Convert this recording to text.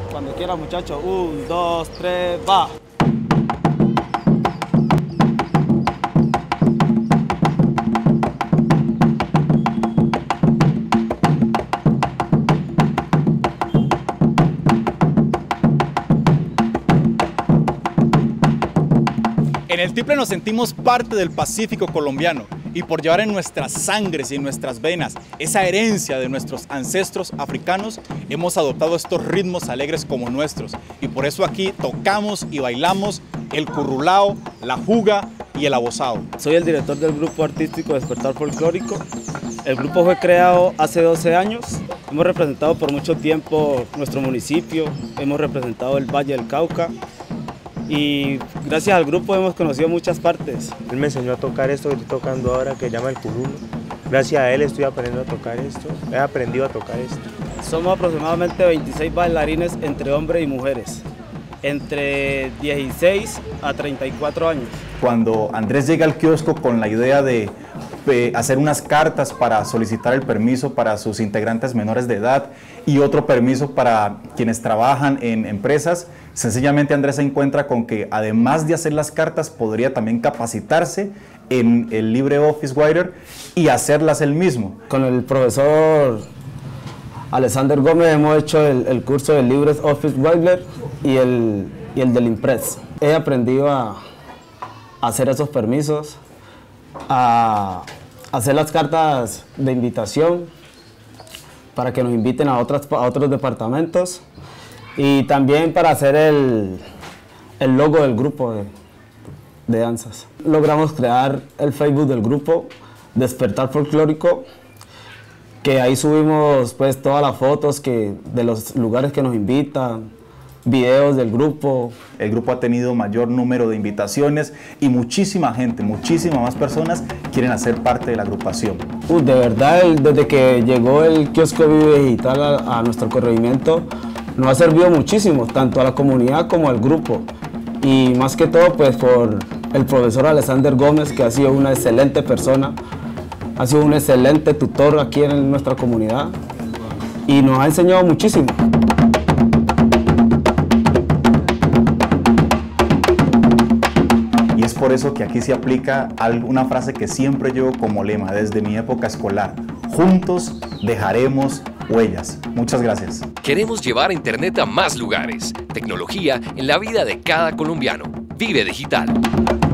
Cuando quiera, muchachos. 1, 2, 3, va. En el Tiple nos sentimos parte del Pacífico colombiano y por llevar en nuestras sangres y en nuestras venas esa herencia de nuestros ancestros africanos, hemos adoptado estos ritmos alegres como nuestros y por eso aquí tocamos y bailamos el currulao, la juga y el abozao. Soy el director del grupo artístico Despertar Folclórico. El grupo fue creado hace 12 años. Hemos representado por mucho tiempo nuestro municipio, hemos representado el Valle del Cauca. Y gracias al grupo hemos conocido muchas partes. Él me enseñó a tocar esto que estoy tocando ahora, que se llama el curulo. Gracias a él estoy aprendiendo a tocar esto, he aprendido a tocar esto. Somos aproximadamente 26 bailarines entre hombres y mujeres, entre 16 a 34 años. Cuando Andrés llega al kiosco con la idea de hacer unas cartas para solicitar el permiso para sus integrantes menores de edad y otro permiso para quienes trabajan en empresas, sencillamente Andrés se encuentra con que además de hacer las cartas podría también capacitarse en el LibreOffice Writer y hacerlas él mismo. Con el profesor Alexander Gómez hemos hecho el curso del LibreOffice Writer y el del Impress. He aprendido a hacer esos permisos, a hacer las cartas de invitación para que nos inviten a otros departamentos y también para hacer el logo del grupo de danzas. Logramos crear el Facebook del grupo Despertar Folclórico, que ahí subimos pues todas las fotos de los lugares que nos invitan, videos del grupo. El grupo ha tenido mayor número de invitaciones y muchísima gente, muchísimas más personas quieren hacer parte de la agrupación. De verdad, desde que llegó el kiosco Vive Digital a nuestro corregimiento, nos ha servido muchísimo, tanto a la comunidad como al grupo. Y más que todo, pues por el profesor Alexander Gómez, que ha sido una excelente persona, ha sido un excelente tutor aquí en nuestra comunidad y nos ha enseñado muchísimo. Es por eso que aquí se aplica una frase que siempre llevo como lema desde mi época escolar: juntos dejaremos huellas. Muchas gracias. Queremos llevar Internet a más lugares. Tecnología en la vida de cada colombiano. Vive Digital.